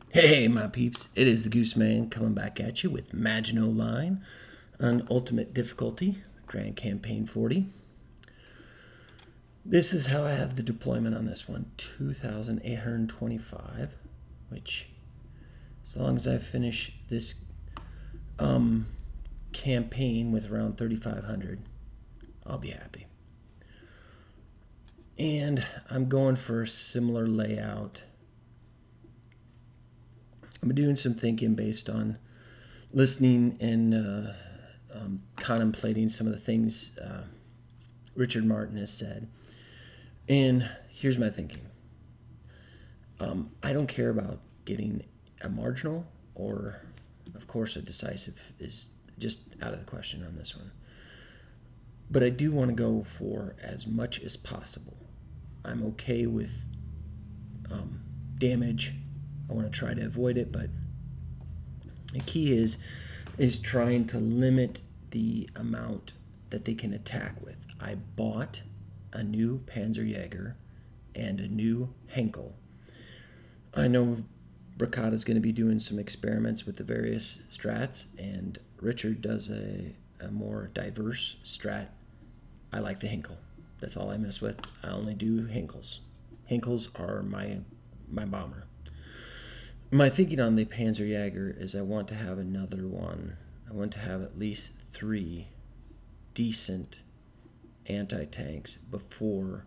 Hey, my peeps, it is the Goose Man coming back at you with Maginot line on Ultimate Difficulty, Grand Campaign 40. This is how I have the deployment on this one, 2,825, which, as long as I finish this campaign with around 3,500, I'll be happy. And I'm going for a similar layout. I'm doing some thinking based on listening and contemplating some of the things Richard Martin has said. And here's my thinking. I don't care about getting a marginal, or, of course, a decisive is just out of the question on this one. But I do want to go for as much as possible. I'm okay with damage. I want to try to avoid it, but the key is trying to limit the amount that they can attack with. I bought a new Panzer and a new Henkel. I know Braccada is going to be doing some experiments with the various strats, and Richard does a more diverse strat. I like the Henkel. That's all I mess with. I only do Henkels. Henkels are my bomber. My thinking on the Panzer is I want to have another one. I want to have at least 3 decent anti-tanks before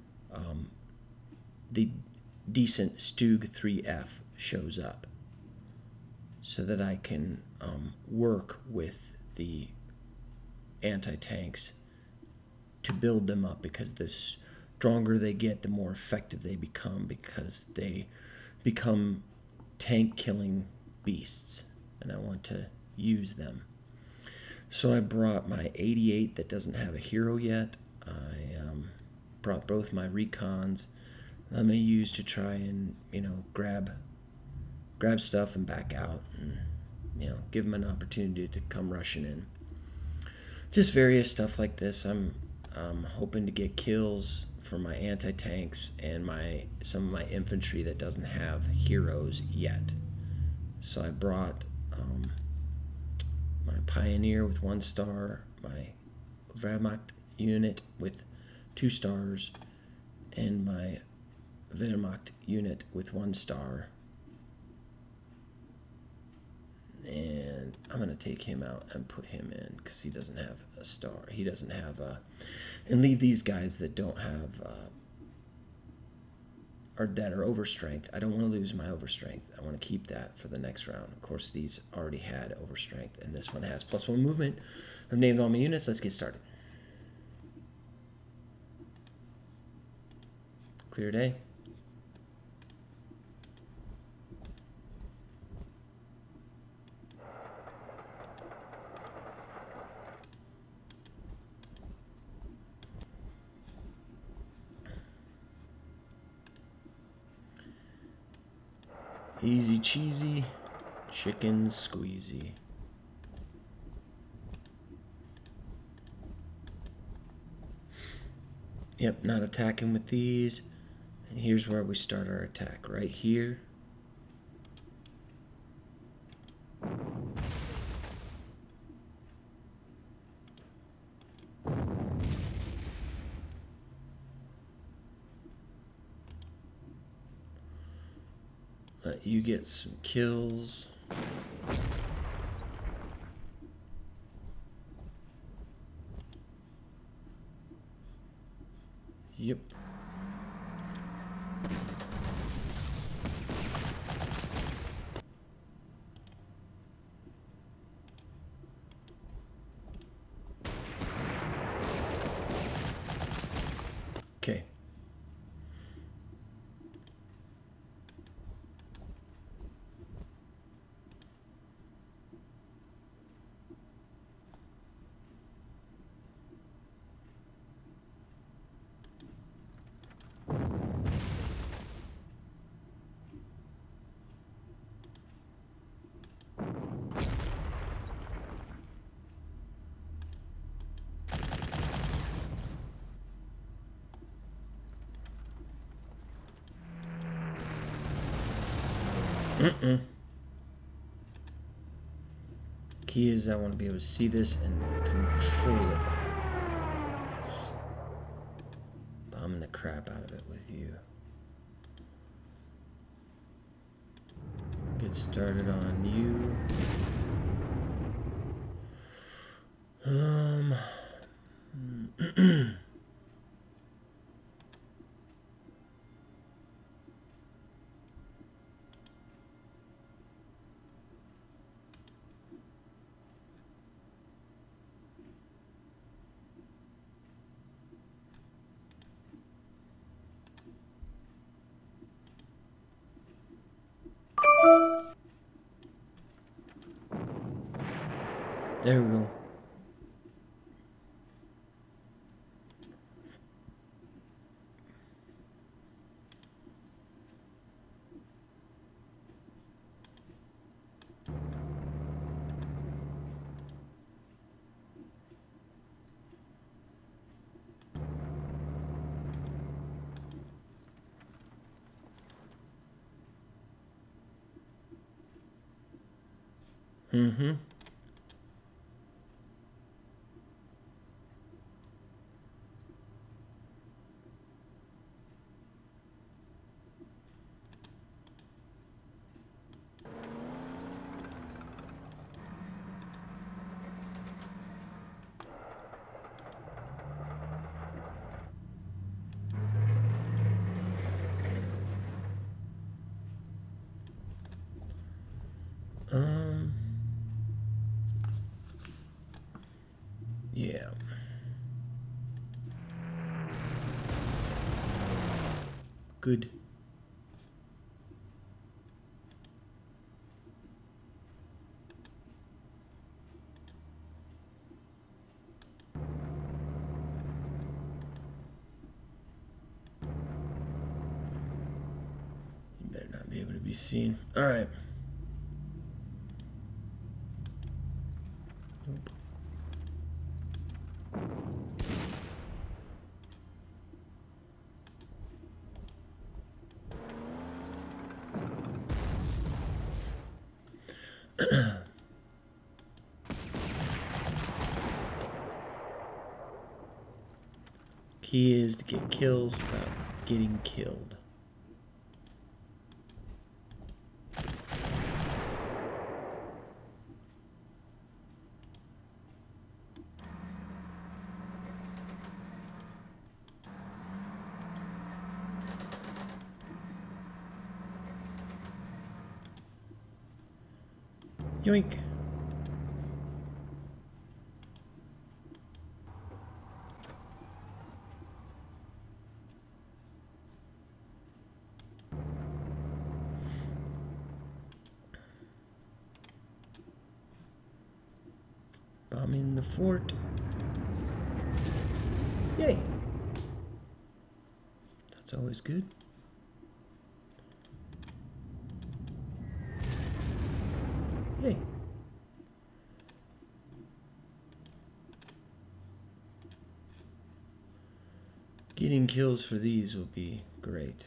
the decent Stug 3F shows up, so that I can work with the anti-tanks to build them up, because the stronger they get, the more effective they become, because they become tank killing beasts, and I want to use them. So I brought my 88 that doesn't have a hero yet. I brought both my recons. I'm gonna use to try and grab stuff and back out, and give them an opportunity to come rushing in. Just various stuff like this. I'm hoping to get kills for my anti-tanks and some of my infantry that doesn't have heroes yet. So I brought my Pioneer with 1 star, my Wehrmacht unit with 2 stars, and my Wehrmacht unit with 1 star. And I'm going to take him out and put him in, because he doesn't have a star. He doesn't have and leave these guys that don't have or that are overstrength. I don't want to lose my overstrength. I want to keep that for the next round. Of course, these already had overstrength, and this one has +1 movement. I've named all my units. Let's get started. Clear day. Easy cheesy, chicken squeezy. Yep, not attacking with these. And here's where we start our attack, right here. Let you get some kills. Yep. Okay. Key is I want to be able to see this and control it. Yes. Bombing the crap out of it with you. Get started on you. There we go. Mm-hmm. Yeah. Good. You better not be able to be seen. All right. Nope. Key is to get kills without getting killed. Yoink. Bombing the fort. Yay. That's always good. Yay. Getting kills for these will be great.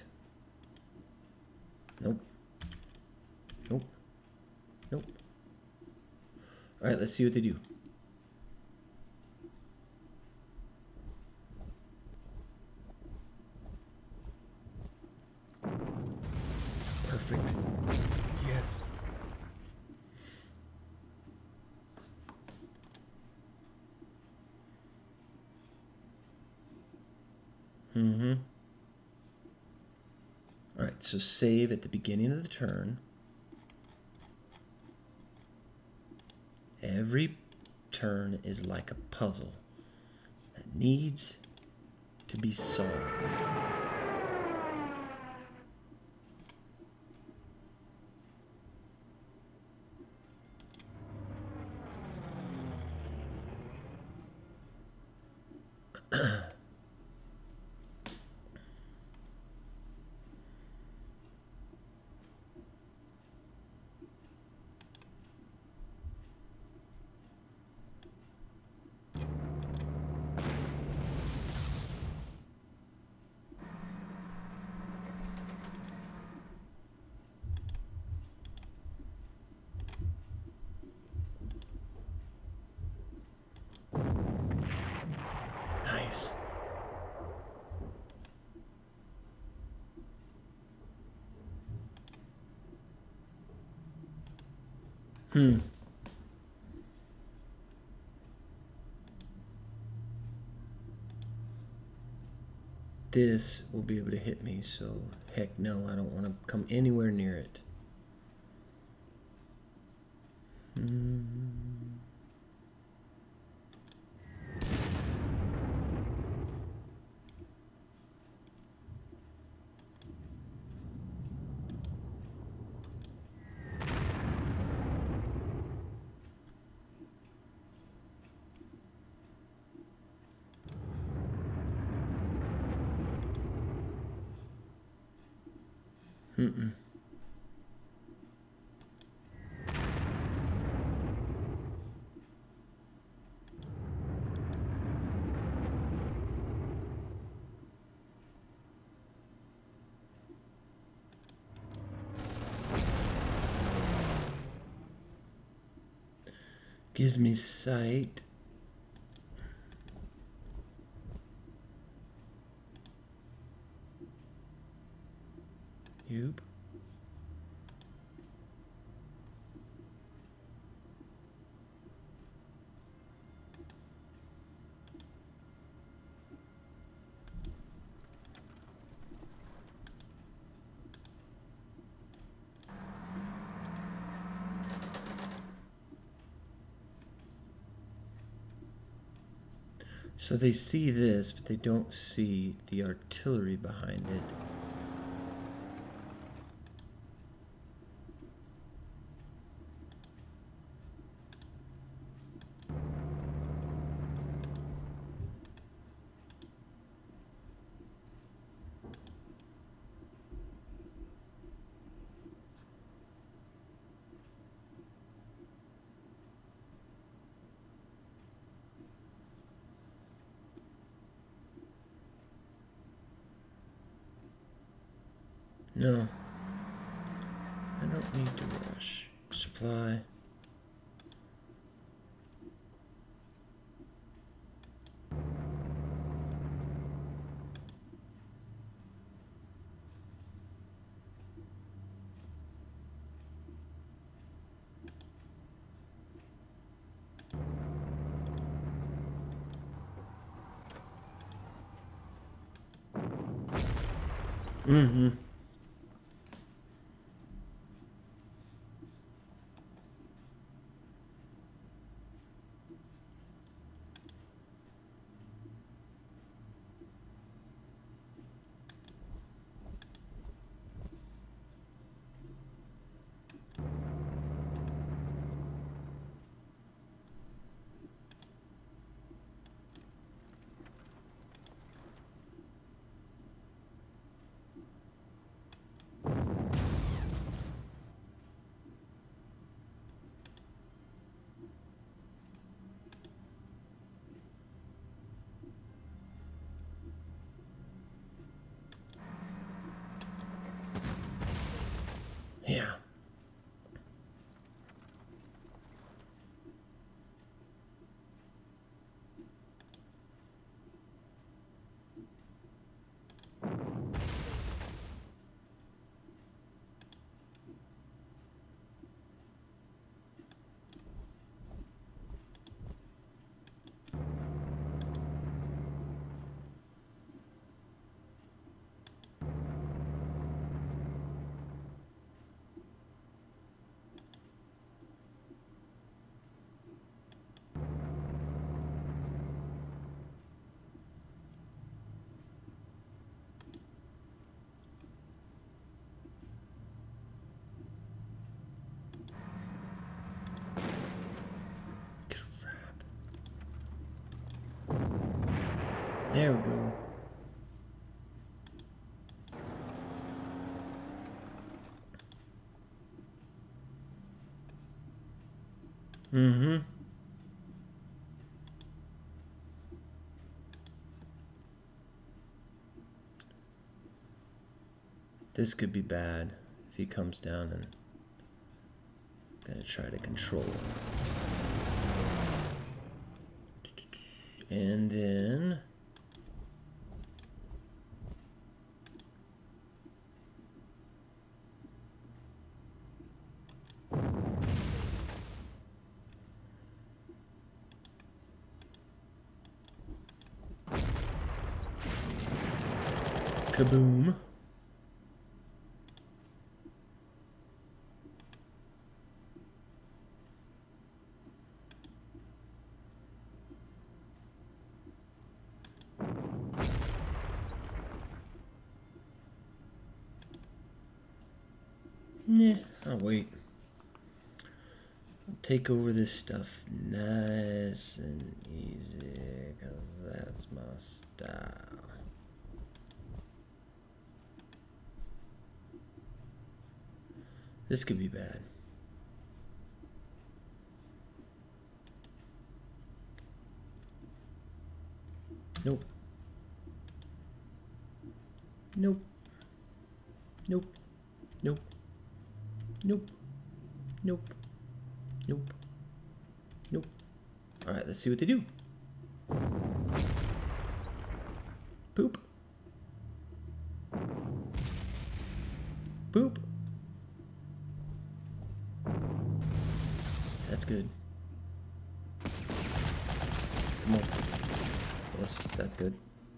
Nope. Nope. Nope. Alright, let's see what they do. Perfect. Yes. Mm-hmm. All right, so save at the beginning of the turn. Every turn is like a puzzle that needs to be solved. Hmm. This will be able to hit me, so heck no, I don't want to come anywhere near it. Mm-mm. Gives me sight. Yep. So they see this, but they don't see the artillery behind it. No. I don't need to rush. Supply. Mm-hmm. Yeah. There we go. Mm-hmm. This could be bad if he comes down and gonna try to control him. And then Kaboom. Nah, I'll wait. I'll take over this stuff nice and easy, because that's my style. This could be bad. Nope. Nope. Nope. Nope. Nope. Nope. Nope. Nope. All right, let's see what they do. Poop. Poop. That's good. Come on. Yes, that's good.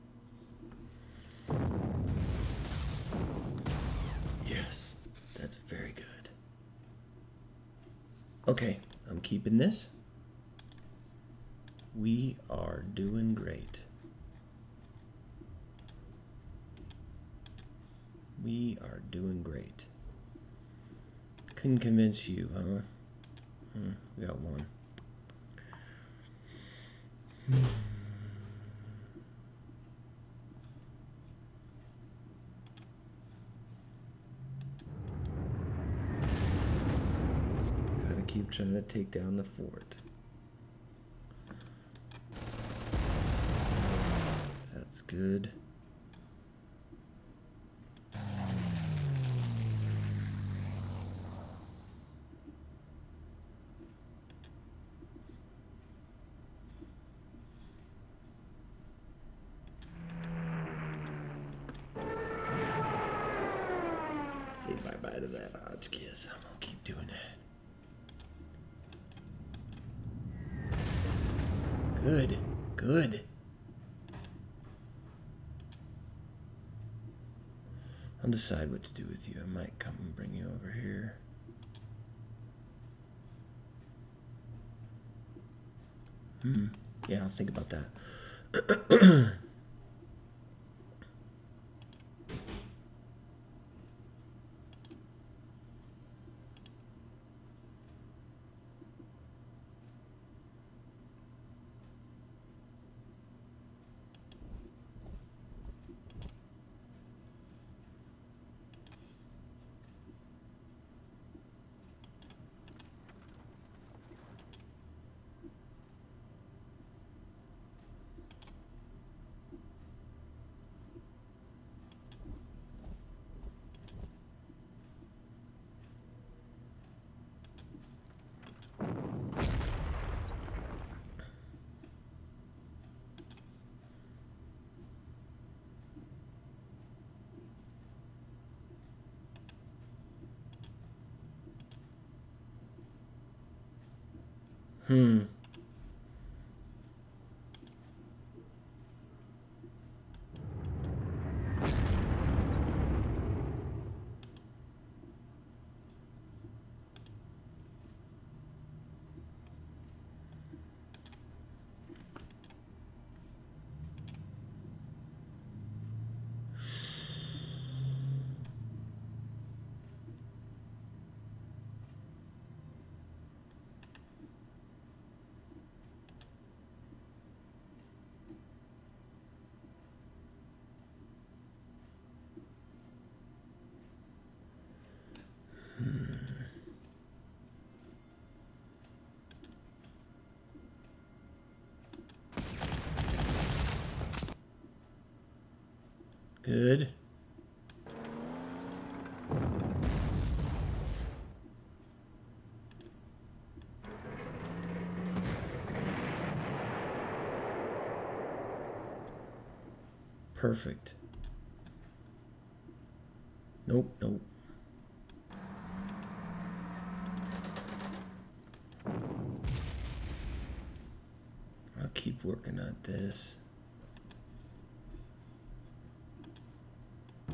Yes, that's very good. Okay, I'm keeping this. We are doing great. We are doing great. Couldn't convince you, huh? We got one. Gotta keep trying to take down the fort. That's good. Say bye-bye to that Hotchkiss. I'm gonna keep doing that. Good, good. I'll decide what to do with you. I might come and bring you over here. Yeah, I'll think about that. Good. Perfect. Nope, nope. I'll keep working on this.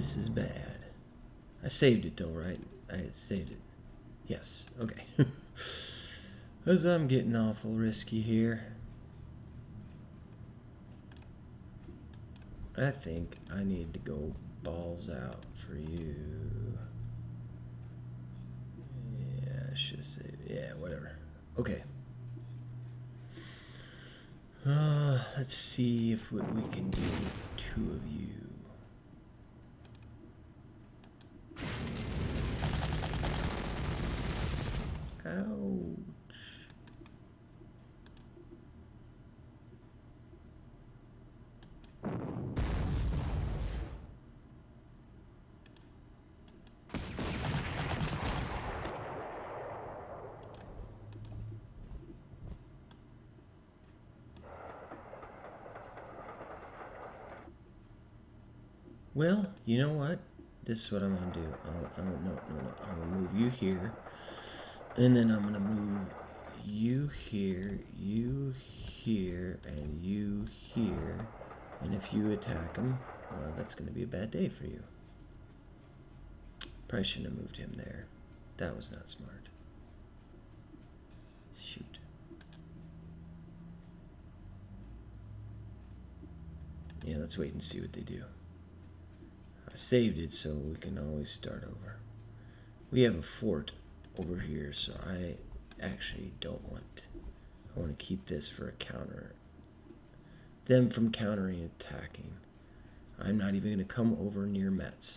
This is bad. I saved it though, right? I saved it. Yes, okay. Because I'm getting awful risky here. I think I need to go balls out for you. Yeah, I should say, yeah, whatever. Okay. Let's see if what we can do with two of you. Ouch. Well, you know what? This is what I'm going to do. No. I'm going to move you here. And then I'm going to move you here, and you here. And if you attack him, well, that's going to be a bad day for you. Probably shouldn't have moved him there. That was not smart. Shoot. Yeah, let's wait and see what they do. I saved it so we can always start over. We have a fort over here, so I actually don't want. I want to keep this for a counter. Them from countering attacking. I'm not even going to come over near Metz.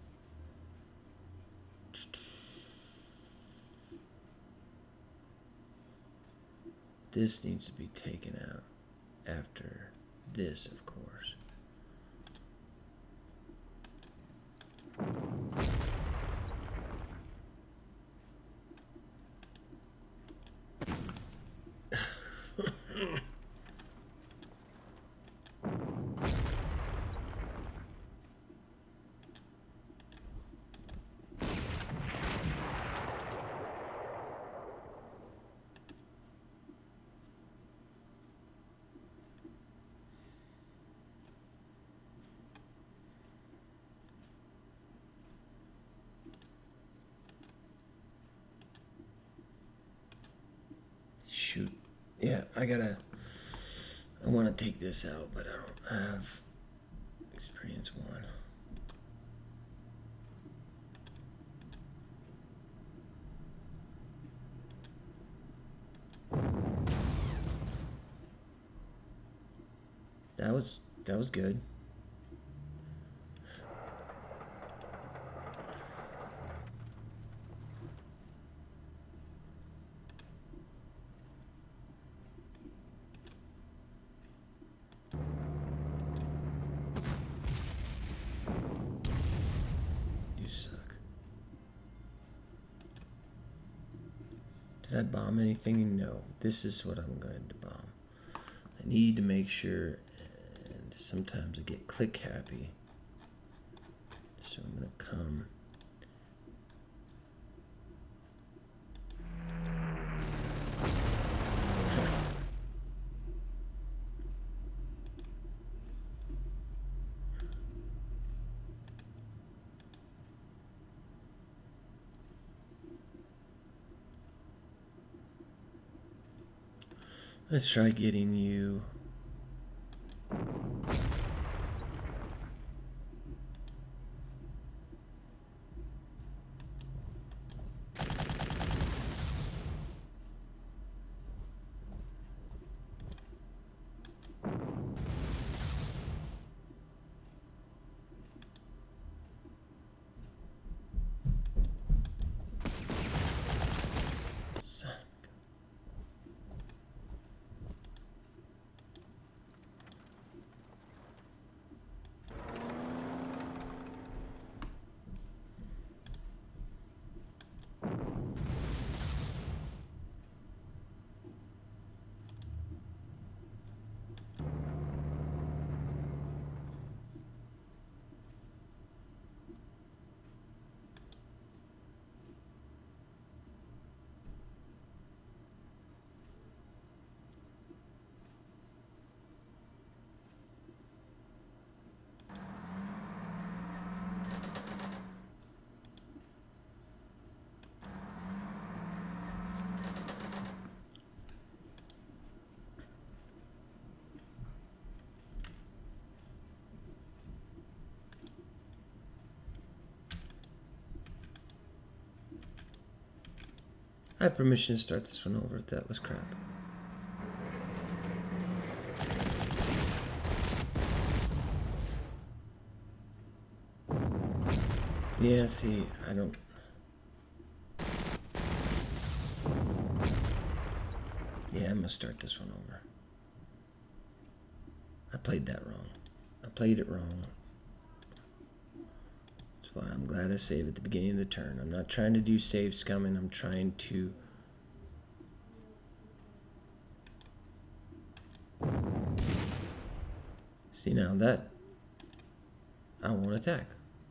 This needs to be taken out after this, of course. Shoot. Yeah, I want to take this out, but I don't have experience 1. That was good. You suck. Did I bomb anything? No. This is what I'm going to bomb. I need to make sure, and sometimes I get click happy. So I'm going to come. Let's try getting you. I have permission to start this one over if that was crap. Yeah, see, I don't... Yeah, I'm gonna start this one over. I played that wrong. I played it wrong. That's why I'm glad I saved at the beginning of the turn. I'm not trying to do save scumming. I'm trying to... See, now that... I won't attack.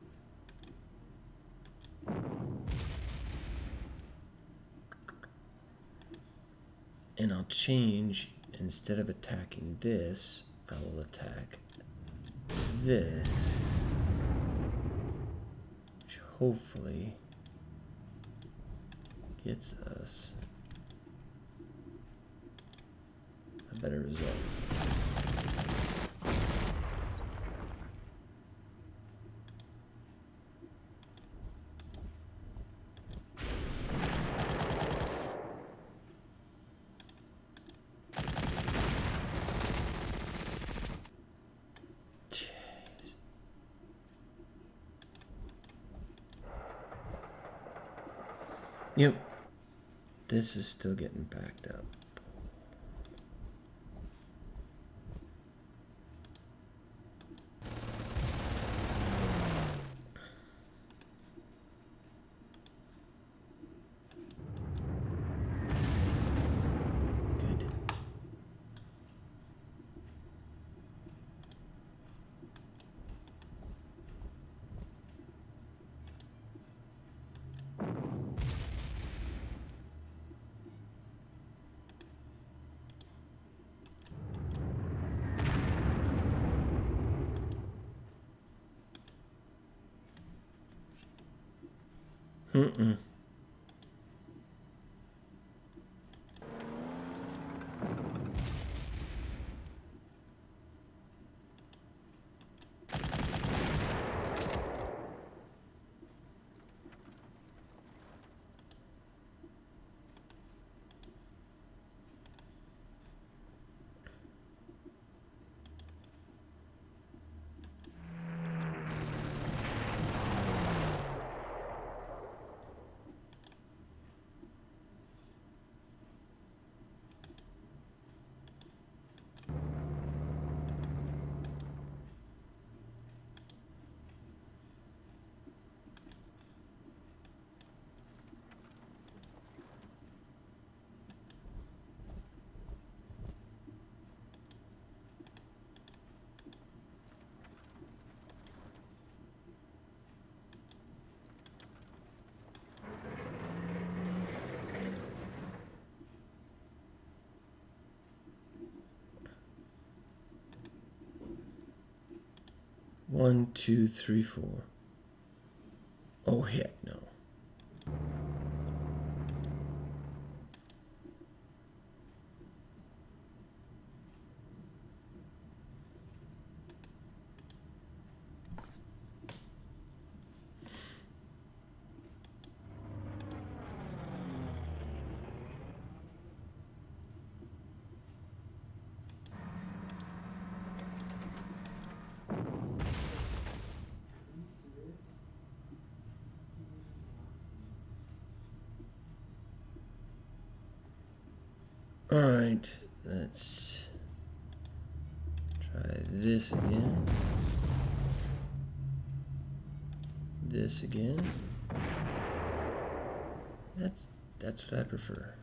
And I'll change, instead of attacking this, I will attack this, which hopefully gets us a better result. Yep, this is still getting backed up. Good. Mm-mm. One, two, three, four. Oh, heck no. All right, let's try this again. This again. That's what I prefer.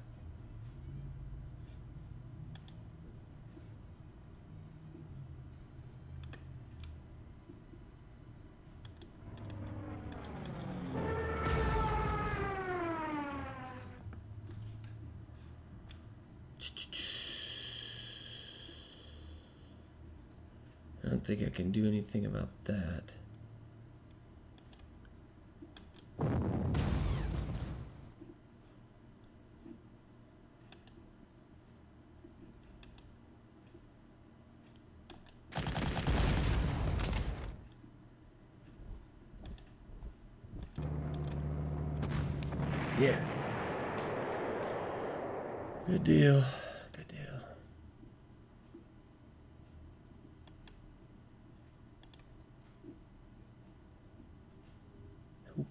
I don't think I can do anything about that. Yeah. Good deal. Good deal. Hoop.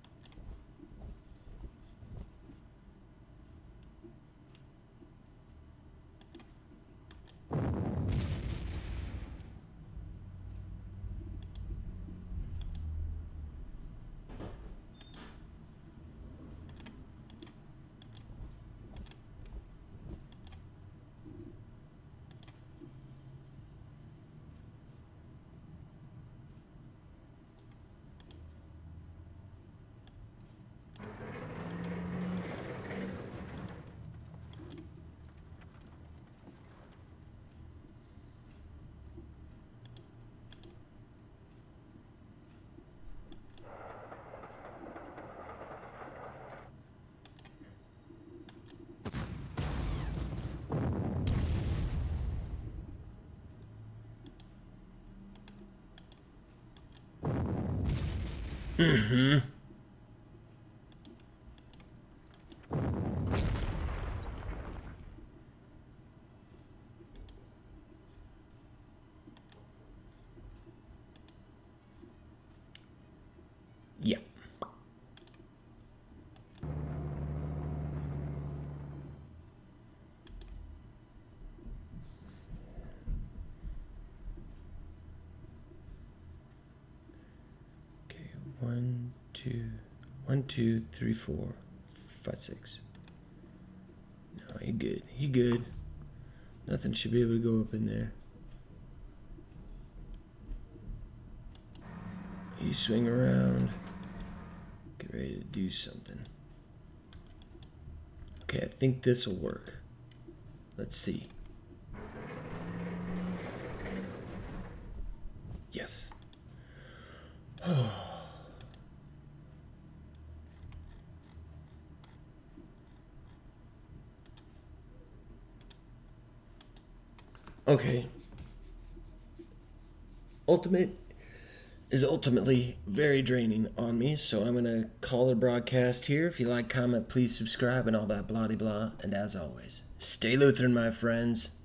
Mm-hmm. Yeah. Okay, 1, 2, 1, 2, 3, 4, 5, 6. No, he good. He good. Nothing should be able to go up in there. You swing around. Get ready to do something. Okay, I think this will work. Let's see. Yes. Okay. Ultimate is ultimately very draining on me, so I'm going to call the broadcast here. If you like, comment, please subscribe, and all that blah-de-blah. And as always, stay Lutheran, my friends.